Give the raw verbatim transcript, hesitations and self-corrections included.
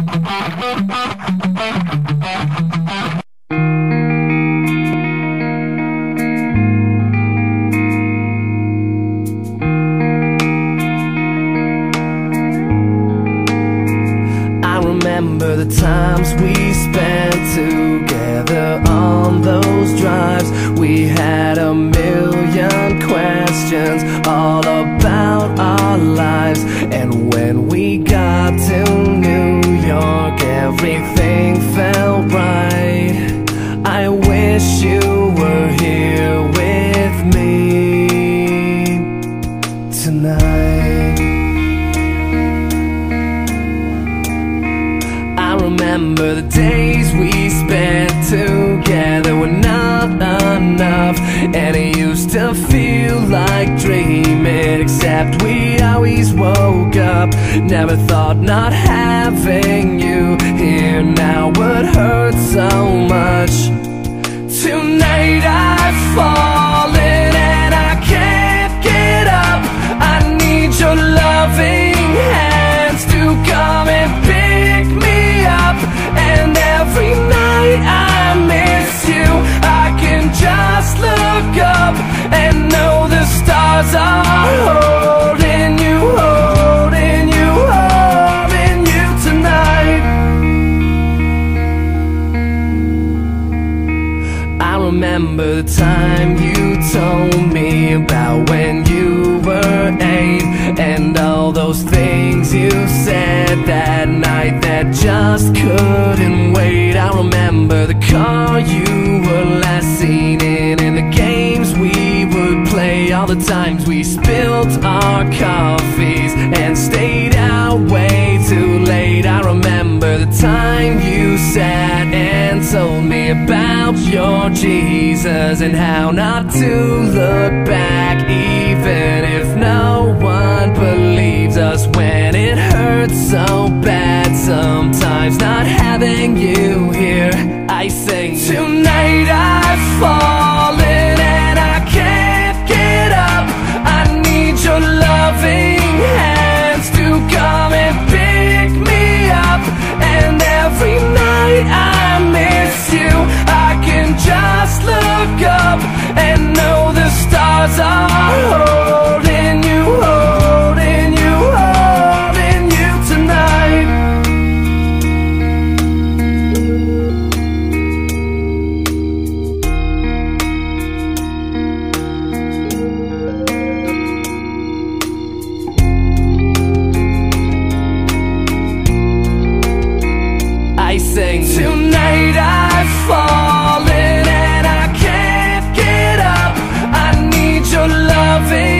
Remember the times we spent together on those drives. We had a million questions all about our lives. And when we got to New York, everything felt right. I wish you were here with me tonight. I remember the days we spent together were not enough, and it used to feel like dreaming, except we always woke up. Never thought not having you here now would hurt so much. Tonight I've fallen and I can't get up. I need your loving hands to come and pick me up. And every night I miss you, I can just look up and know the stars are holding you, holding you, holding you tonight. I remember the time you told me about when you were eight, and all those things you said that night that just couldn't wait. I remember the car you were last seen in, and the games we would play, all the times we spilled our coffees and stayed out way too late. I remember the time you sat and told me about your Jesus and how not to look back, even if no one believes us when it hurts so bad. Sometimes not having you here, I sing. Tonight I've fallen and I can't get up. I need your loving hands to come and pick me up. And every night I miss you, I can just look up and know the stars are holding you, holding you, holding you tonight. I sing. Tonight I've fallen and I can't get up. I need your loving